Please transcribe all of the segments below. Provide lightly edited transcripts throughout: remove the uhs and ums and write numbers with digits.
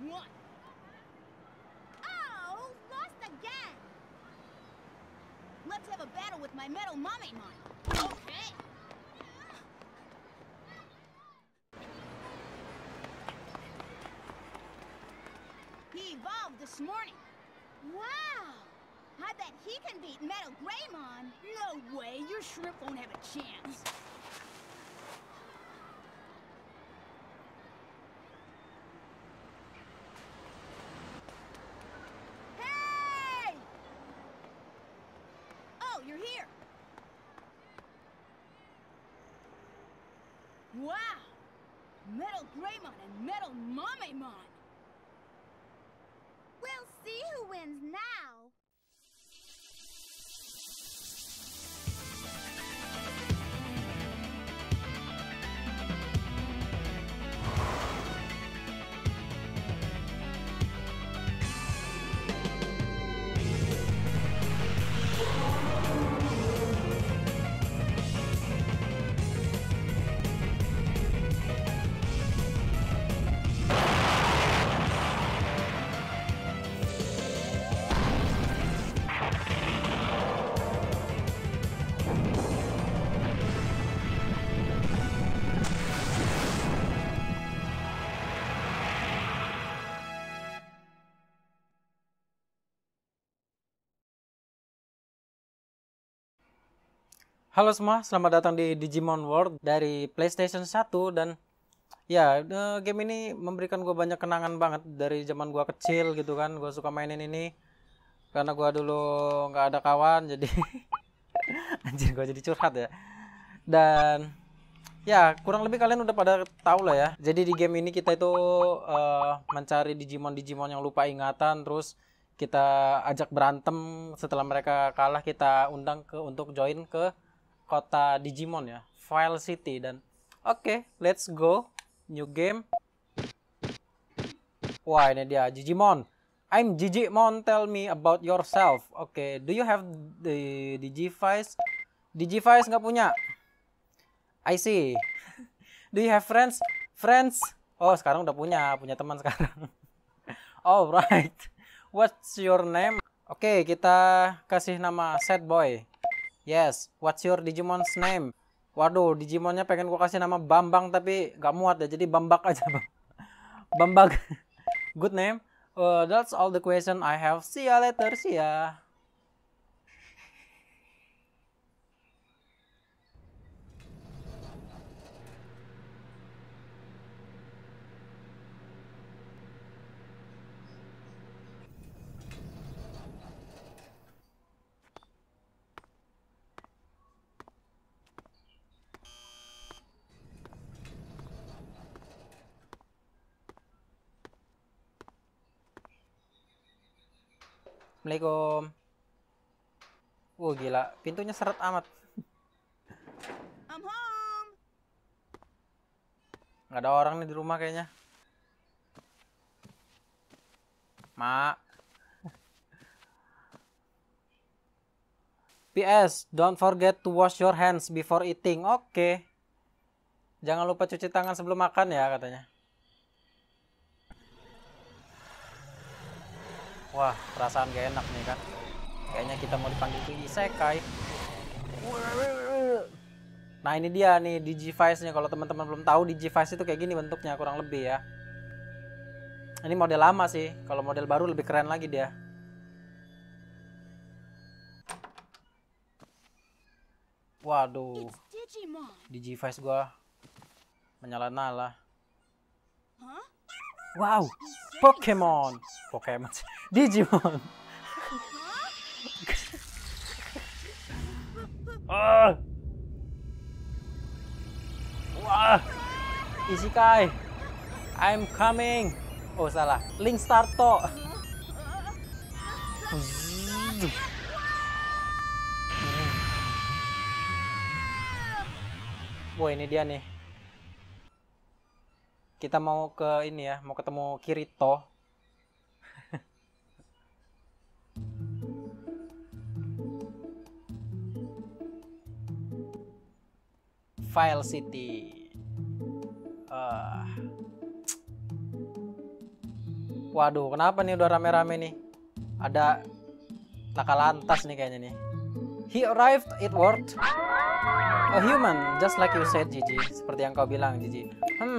one. Oh, lost again. Let's have a battle with my metal mommy mine. Okay. He evolved this morning. Wow. I bet he can beat Metal Greymon. No way, your shrimp won't have a chance. Hey! Oh, you're here. Wow. Metal Greymon and Metal Mommymon. We'll see who wins now. Halo semua, selamat datang di Digimon World dari PlayStation 1. Dan ya, game ini memberikan gue banyak kenangan banget dari zaman gue kecil gitu kan. Gue suka mainin ini karena gue dulu nggak ada kawan, jadi anjir gue jadi curhat ya. Dan ya, kurang lebih kalian udah pada tahu lah ya. Jadi di game ini kita itu mencari Digimon yang lupa ingatan, terus kita ajak berantem. Setelah mereka kalah, kita undang untuk join ke kota Digimon ya, Vile City. Dan oke, let's go. New game. Wah, ini dia Digimon. I'm Digimon, tell me about yourself. Oke, do you have the Digivice? Digivice nggak punya. I see. Do you have friends? Friends? Oh, sekarang udah punya teman sekarang. Alright. What's your name? Oke, kita kasih nama Sad Boy. Yes, what's your Digimon's name? Waduh, Digimonnya pengen gua kasih nama Bambang tapi gak muat ya, jadi Bambak aja bang. Bambak. Good name. That's all the question I have. See ya later, see ya. Assalamualaikum. Gila, pintunya seret amat. I'm home. Nggak ada orang nih di rumah kayaknya. Mak. PS, don't forget to wash your hands before eating. Oke. Jangan lupa cuci tangan sebelum makan ya katanya. Wah, perasaan gak enak nih kan. Kayaknya kita mau dipanggil ke isekai. Nah, ini dia nih Digivice-nya. Kalau teman-teman belum tahu, Digivice itu kayak gini bentuknya kurang lebih ya. Ini model lama sih. Kalau model baru lebih keren lagi dia. Waduh. Digivice gua menyala-nyala. Wow, Pokemon Digimon. Wah, Isekai, I'm coming. Oh salah, Link Starto. Wah, ini dia nih. Kita mau ke ini ya, mau ketemu Kirito. Vile City. Waduh, kenapa nih udah rame-rame nih? Ada laka lantas nih kayaknya nih. He arrived, it worked. A human, just like you said, Gigi. Seperti yang kau bilang, Gigi.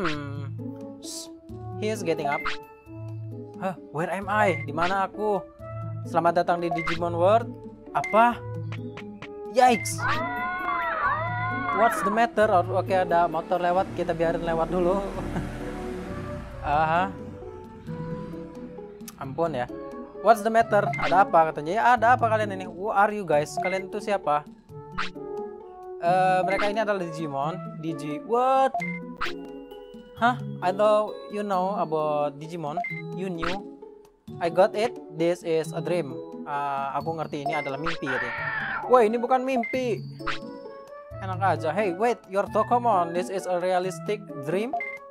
He is getting up. Huh, where am I? Di mana aku? Selamat datang di Digimon World. Apa? Yikes! What's the matter? Oke, ada motor lewat, kita biarin lewat dulu. Ampun ya. What's the matter? Ada apa katanya? Ya ada apa kalian ini? Who are you guys? Kalian itu siapa? Mereka ini adalah Digimon. What? Hah? I thought you know about Digimon. You knew? I got it. This is a dream. Aku ngerti ini adalah mimpi ya. Wah, ini bukan mimpi. Enak aja. Hey, wait, your Tokomon. This is a realistic dream.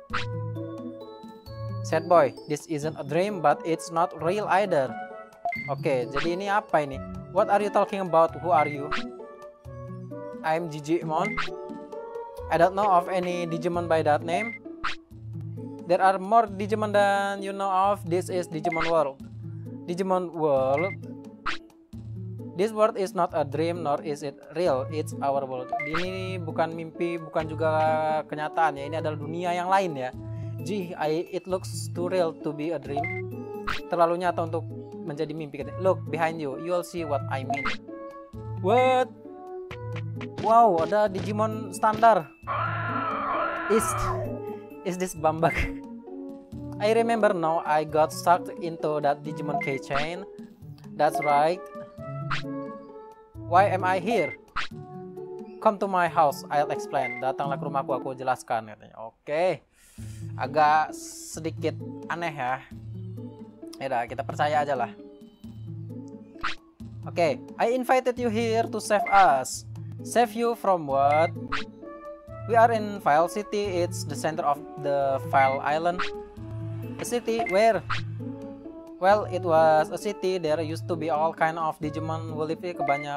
Sad boy, this isn't a dream, but it's not real either. Oke, jadi ini apa ini? What are you talking about? Who are you? I'm Digimon. I don't know of any Digimon by that name. There are more Digimon than you know of. This is Digimon World. Digimon World. This world is not a dream, nor is it real. It's our world. Ini bukan mimpi, bukan juga kenyataan ya. Ini adalah dunia yang lain ya. Gee, it looks too real to be a dream. Terlalu nyata untuk menjadi mimpi. Look behind you, you'll see what I mean. What? Wow, ada Digimon standar. Is this Bambak? I remember now. I got sucked into that Digimon keychain. That's right. Why am I here? Come to my house, I'll explain. Datanglah ke rumahku, aku jelaskan katanya. Oke. Agak sedikit aneh ya. Yaudah, kita percaya aja lah. Oke, I invited you here to save us. Save you from what? We are in File City. It's the center of the File Island. A city where? Well, it was a city. There used to be all kind of Digimon who live.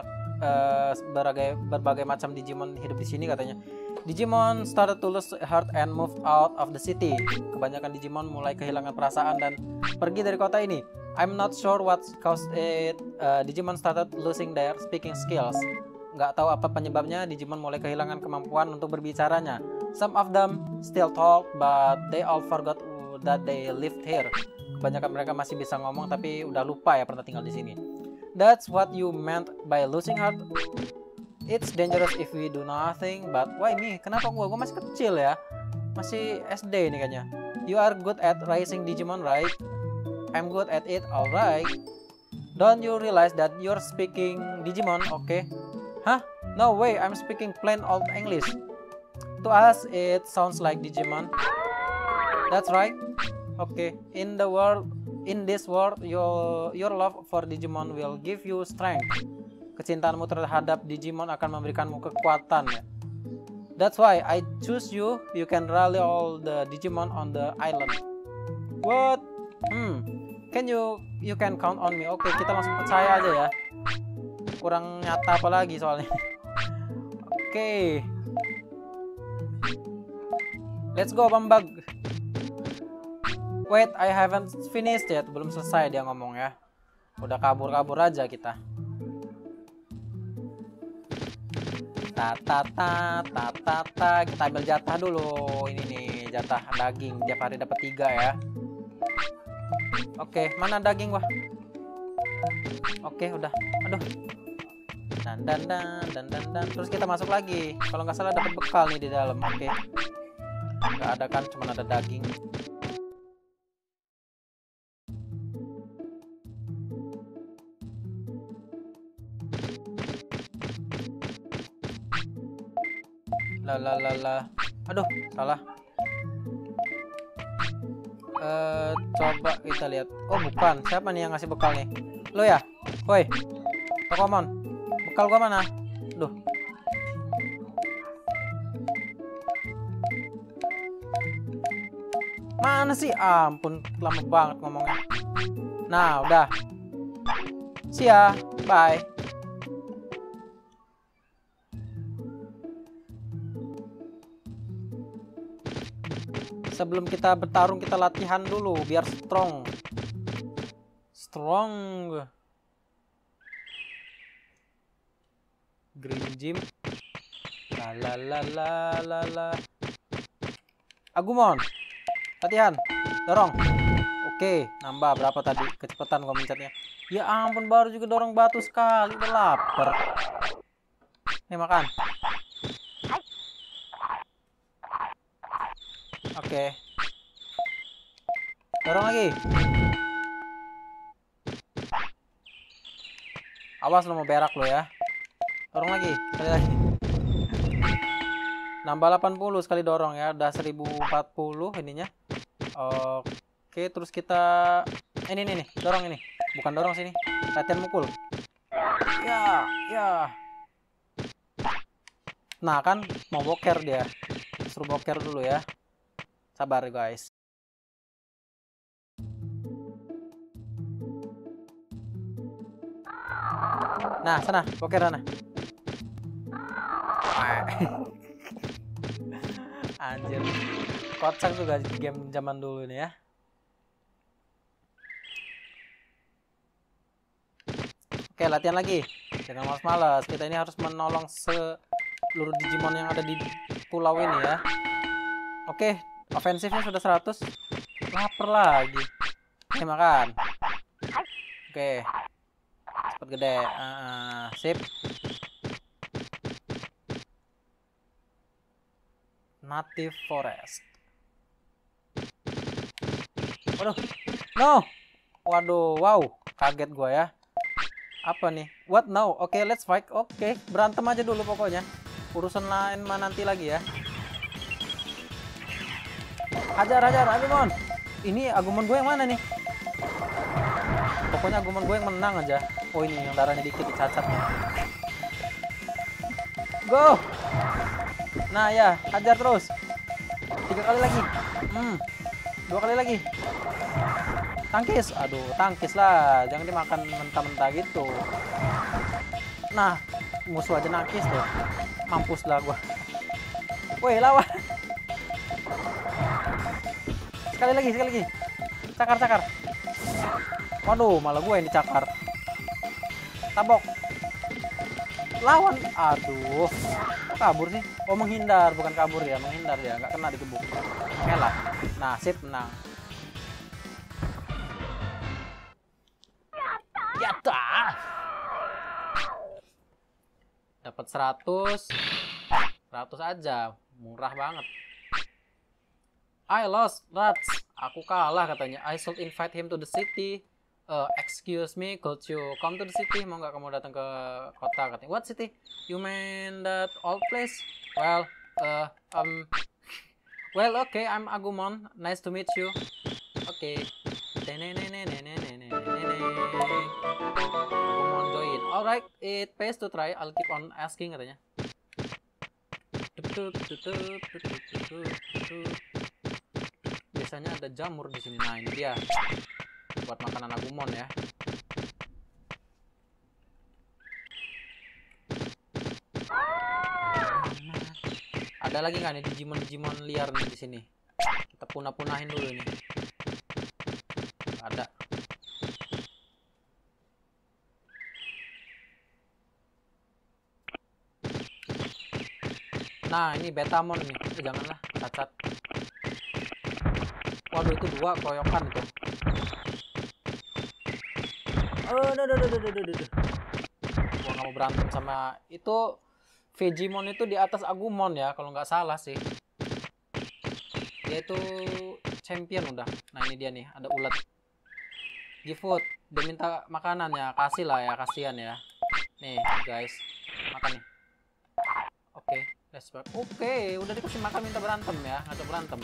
Berbagai macam Digimon hidup di sini katanya. Digimon started to lose heart and moved out of the city. Kebanyakan Digimon mulai kehilangan perasaan dan pergi dari kota ini. I'm not sure what caused it. Digimon started losing their speaking skills. Nggak tahu apa penyebabnya. Digimon mulai kehilangan kemampuan untuk berbicaranya. Some of them still talk, but they all forgot that they lived here. Kebanyakan mereka masih bisa ngomong tapi udah lupa ya pernah tinggal di sini. That's what you meant by losing heart. It's dangerous if we do nothing. But why me? Kenapa gua masih kecil ya? Masih SD ini kayaknya. You are good at raising Digimon, right? I'm good at it, alright. Don't you realize that you're speaking Digimon? Okay. Huh? No way, I'm speaking plain old English. To us, it sounds like Digimon. That's right. Okay. In this world, your love for Digimon will give you strength. Kecintaanmu terhadap Digimon akan memberikanmu kekuatan ya. That's why I choose you. You can rally all the Digimon on the island. What? Can you can count on me. Oke, kita langsung percaya aja ya. Kurang nyata apa lagi soalnya. Oke. Let's go, Bambag. Wait, I haven't finished yet. Belum selesai dia ngomong ya. Udah kabur-kabur aja kita. Kita ambil jatah dulu. Ini nih jatah daging. Tiap hari dapat 3 ya. Oke, mana daging wah? Oke, udah. Aduh. Dan. Terus kita masuk lagi. Kalau nggak salah dapat bekal nih di dalam. Oke. Nggak ada kan, cuma ada daging. Aduh, salah. Coba kita lihat. Oh, bukan. Siapa nih yang ngasih bekal nih? Lo ya? Woi. Tokomon. Bekal gua mana? Duh. Mana sih? Ampun, lama banget ngomongnya. Nah, udah. See ya. Bye. Sebelum kita bertarung, kita latihan dulu biar strong. strong. Green gym. La la la la la. Agumon. Latihan. Dorong. Oke, nambah berapa tadi? Kecepatan gua mencetnya. Ya ampun, baru juga dorong batu sekali, udah lapar. Nih makan. Oke. Dorong lagi. Awas lo mau berak lo ya. Dorong lagi, sekali lagi. Nambah 80 sekali dorong ya, udah 1040 ininya. Oke, terus kita ini nih, dorong ini. Bukan dorong sini. Latihan mukul. Ya, ya. Nah, kan mau boker dia. Suruh boker dulu ya. Sabar guys. Nah, sana, boker sana. Anjir. Kocak juga game zaman dulu ini ya. Oke, latihan lagi. Jangan malas-malas. Kita ini harus menolong seluruh Digimon yang ada di pulau ini ya. Oke, ofensifnya sudah 100. Lapar lagi. Nih makan. Oke. Cepet gede. Sip. Native Forest. Waduh. No. Waduh, wow. Kaget gua ya. Apa nih? What now? Oke, let's fight. Oke, berantem aja dulu pokoknya. Urusan lain mah nanti lagi ya. Hajar, Agumon. Ini Agumon gue yang mana nih? Pokoknya Agumon gue yang menang aja. Oh, ini yang darahnya dikit dicacat nih. Go. Nah ya, hajar terus. 3 kali lagi. 2 kali lagi. Tangkis. Aduh, tangkis lah. Jangan dimakan mentah-mentah gitu. Nah, musuh aja nangkis tuh. Mampus lah gua. Woi, lawan. Sekali lagi. Cakar. Waduh, malah gue yang dicakar. Tabok. Lawan. Aduh. Kok kabur sih? Oh, menghindar, bukan kabur ya. Menghindar ya, nggak kena dikebuk. Ngelak. Nah, sip, menang. Yata. Dapat 100. 100 aja. Murah banget. I lost, Rats. Aku kalah katanya. I should invite him to the city. Excuse me, could you come to the city? Mau nggak kamu datang ke kota katanya? What city? You mean that old place? Well, okay, I'm Agumon. Nice to meet you. Okay. Agumon join. Alright, it pays to try. I'll keep on asking katanya. Biasanya ada jamur di sini. Nah, ini dia. Buat makanan Agumon ya. Ada lagi nggak nih Digimon liar nih di sini? Kita punah-punahin dulu ini. Ada. Nah, ini Betamon nih. Janganlah, cacat. Waduh, itu 2 koyokan itu. Gua nggak mau berantem sama itu. Vegemon itu di atas Agumon ya, kalau nggak salah sih. Dia itu champion udah. Nah, ini dia nih, ada ulat. Give food. Dia minta makanan ya, kasih lah ya, kasihan ya. Nih guys, makan nih. Oke, let's go. Oke, udah dikasih makan minta berantem ya, ngajak berantem.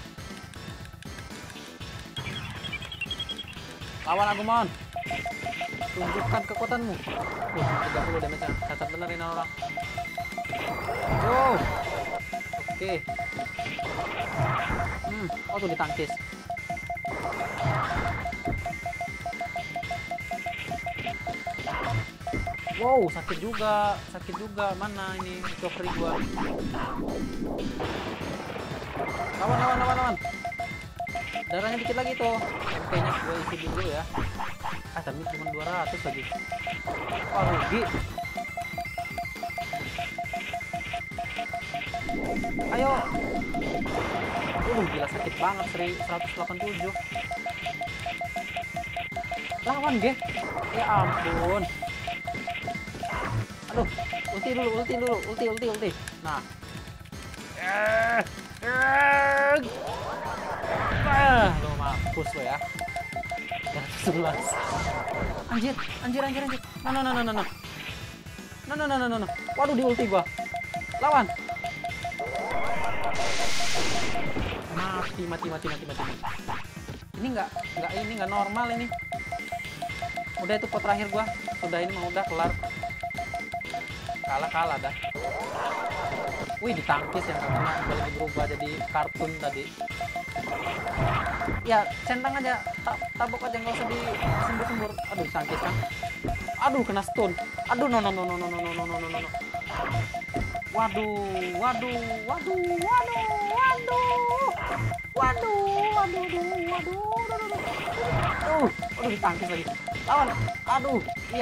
Lawan Agumon. Tunjukkan kekuatanmu. 30 damage. Cacat bener ini orang. Wow. Oke. Oh tuh ditangkis. Wow, sakit juga. Mana ini recovery gua? Lawan. Darahnya dikit lagi tuh. MP-nya gue isi dulu ya. Tapi cuma 200 lagi. Wah, rugi. Ayo. Gila sakit banget, 187. Lawan, Ge. Ya ampun. Aduh, ulti dulu. Ulti. Nah. Lo mampus lo ya. 111. Anjir. No. Waduh, di ulti gua. Lawan. Mati. Ini nggak normal ini. Udah itu pot terakhir gua. Udah ini mah udah kelar. Kalah dah. Wih, ditangkis yang kena lagi berubah jadi kartun tadi. Ya, centang aja, tabok aja, nggak usah disembur-sembur. Aduh, ditangkis kan. Aduh, kena stun. Aduh, no. Waduh, ditangkis lagi. Lawan. Aduh, iya.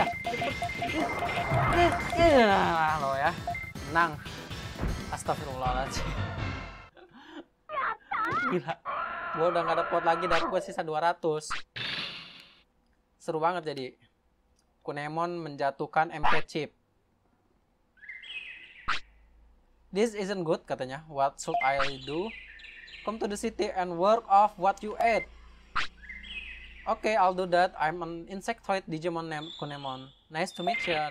Lo ya. Menang. Astagfirullahaladzim. Gila. Gua udah gak ada pot lagi, dan gua sisa 200. Seru banget jadi. Kunemon menjatuhkan MP chip. This isn't good, katanya. What should I do? Come to the city and work off what you ate. Okay, I'll do that. I'm an insectoid Digimon named Kunemon. Nice to meet ya.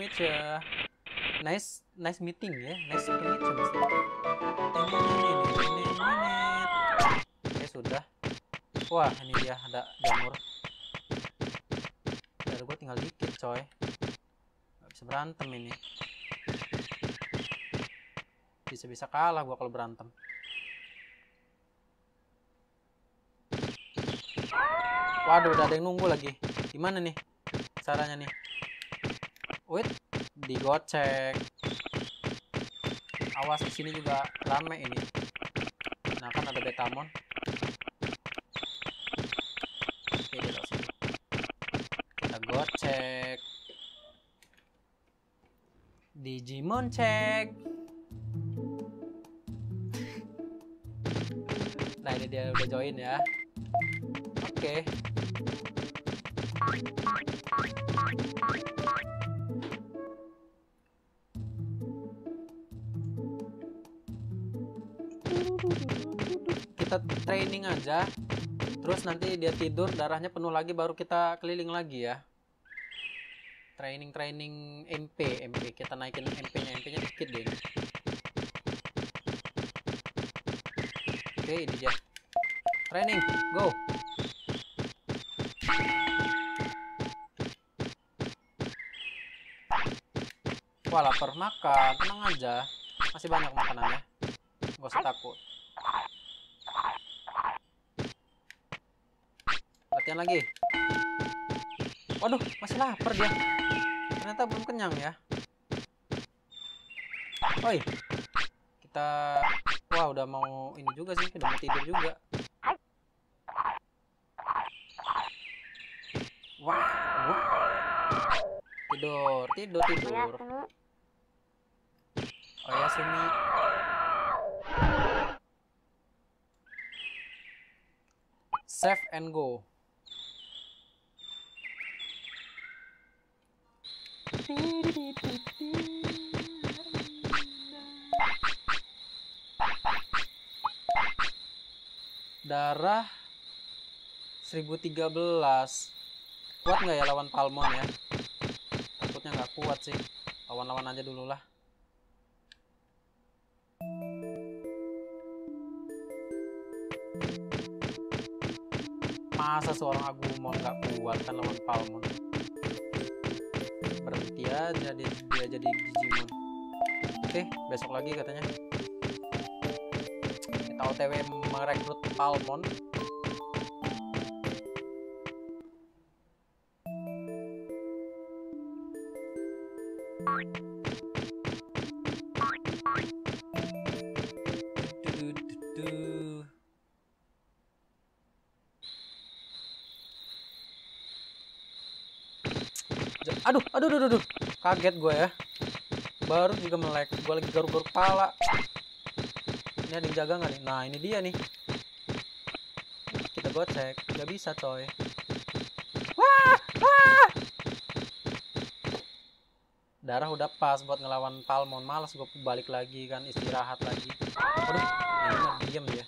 Nice meeting ya. Nice to meet you. Oke, sudah. Wah, ini dia ada jamur. Darah gue tinggal dikit, coy. Gak bisa berantem ini. Bisa kalah gue kalau berantem. Waduh, udah ada yang nunggu lagi. Gimana nih caranya nih? Wait, digocek. Awas, di sini juga rame ini. Nah, kan ada Betamon. Oke, dia tahu sini. Kita gocek. Digimon cek. Nah, ini dia udah join ya. Oke. Kita training aja, terus nanti dia tidur, darahnya penuh lagi, baru kita keliling lagi ya. Training MP kita naikin MP-nya dikit deh. Oke, ini dia. Training, go. Wah, lapar, makan, tenang aja, masih banyak makanannya, gak usah takut. Latihan lagi. Waduh, masih lapar dia. Ternyata belum kenyang ya. Oi, kita, wah udah mau ini juga sih, udah mau tidur juga. Wah. Tidur. Oh ya, Sumi. Save and go. Darah 1013. Kuat nggak ya lawan Palmon ya? Takutnya nggak kuat sih. Lawan-lawan aja dulu lah. Masa seorang Agumon nggak kuat kan lawan Palmon? Berhenti aja dia jadi Digimon. Oke, besok lagi katanya. Kita OTW merekrut Palmon. Aduh. Kaget gue ya. Baru juga melek. Gue lagi garuk-garuk kepala. Ini ada yang jaga nggak nih? Nah, ini dia nih. Kita gocek. Gak bisa, coy. Wah! Darah udah pas buat ngelawan Palmon. Males gue balik lagi kan. Istirahat lagi. Aduh, ini mah diem dia.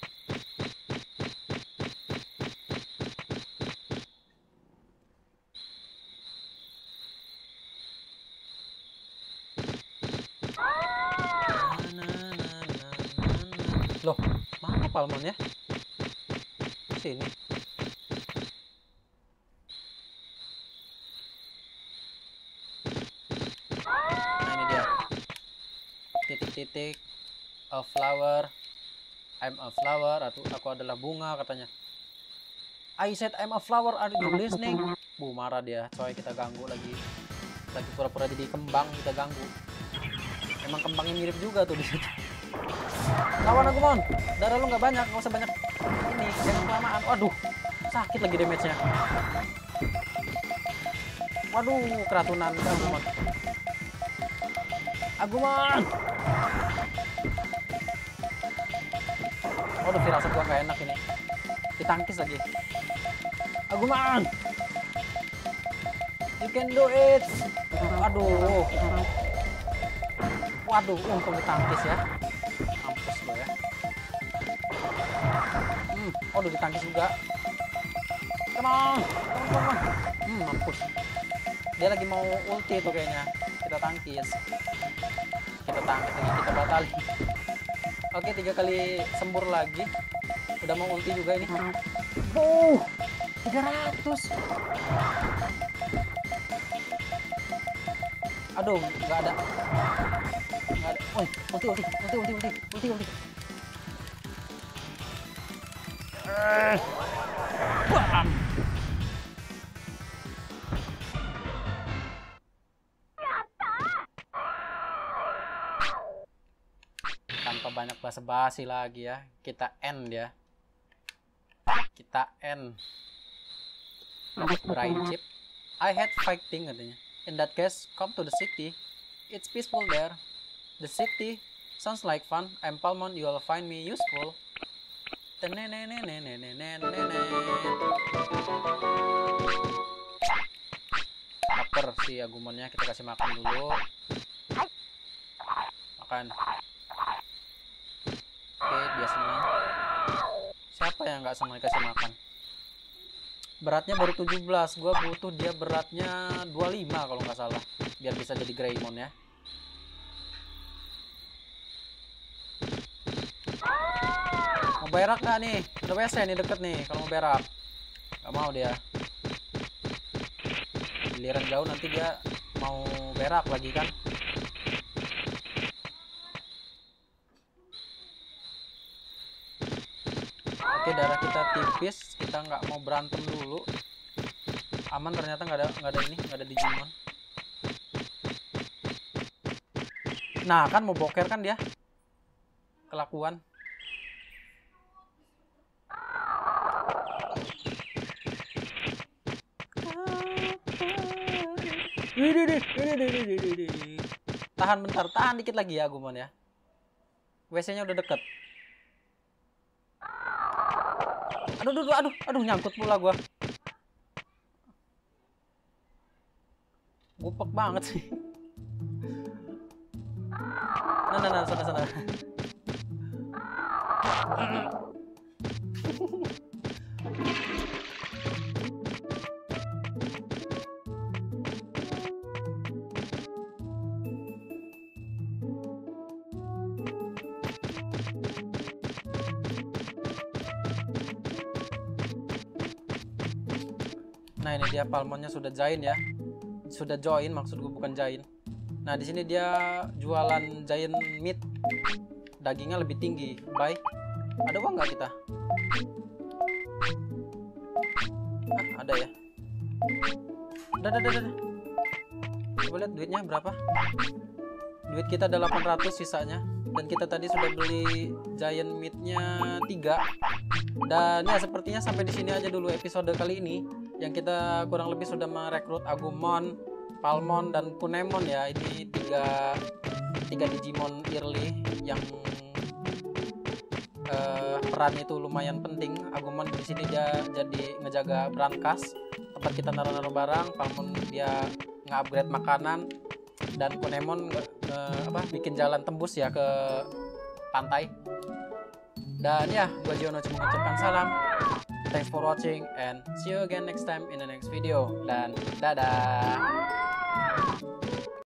Loh, mana Palmon ya? Sini. Nah, ini dia. Titik-titik. A flower. I'm a flower. Atau aku adalah bunga katanya. I said I'm a flower. Are you listening? Marah dia. Coy, kita ganggu lagi. Lagi pura-pura jadi kembang, kita ganggu. Emang kembangnya mirip juga tuh di situ. Lawan aku, Mon. Darah lu nggak banyak, nggak usah banyak ini, jangan kelamaan. Waduh, sakit lagi damage-nya. Waduh, keratunan Agumon. Agumon. Waduh, firasat gua nggak enak ini. Ditangkis lagi. Agumon. You can do it. Waduh. Untung ditangkis ya. Mampus gue ya. Waduh, ditangkis juga. Come on. Mampus. Dia lagi mau ulti tuh kayaknya. Kita tangkis lagi, kita batalin. Oke, 3 kali sembur lagi. Udah mau ulti juga ini. 300. Aduh, nggak ada. Ulti. Bam. Tanpa banyak basa-basi lagi ya, kita end ya. Kita end. Brain chip. I hate fighting katanya. In that case, come to the city. It's peaceful there. The city sounds like fun. I'm Palmon. You'll find me useful. Lapar si Agumonnya, kita kasih makan dulu. Makan. Oke, dia senang. Siapa yang nggak senang dikasih makan? Beratnya baru 17. Gua butuh dia beratnya 25 kalau nggak salah, biar bisa jadi Greymon ya. Mau berak nggak nih? Udah WC nih deket nih. Kalau mau berak nggak mau dia. Giliran jauh nanti dia mau berak lagi kan. Oke, darah kita tipis. Kita nggak mau berantem dulu. Aman ternyata, nggak ada Digimon. Nah kan mau boker kan dia. Kelakuan. Tahan bentar, tahan dikit lagi ya Agumon ya. WC-nya udah deket. Aduh, nyangkut pula gua. Gupek banget sih. Nah, sana. Nah, ini dia Palmonnya sudah join ya. Sudah join, maksud gue bukan join. Nah, di sini dia jualan giant meat. Dagingnya lebih tinggi. Buy. Ada uang nggak kita? Ada ya. Udah. Coba lihat duitnya berapa. Duit kita ada 800 sisanya. Dan kita tadi sudah beli giant meatnya 3. Dan ya sepertinya sampai di sini aja dulu episode kali ini. Yang kita kurang lebih sudah merekrut Agumon, Palmon dan Kunemon ya. Ini tiga Digimon early yang peran itu lumayan penting. Agumon di sini dia jadi ngejaga brankas, tempat kita naruh barang. Palmon dia nge-upgrade makanan, dan Kunemon bikin jalan tembus ya ke pantai. Dan ya, gua Jono cuma mengucapkan salam. Thanks for watching and see you again next time in the next video. Dan dadah.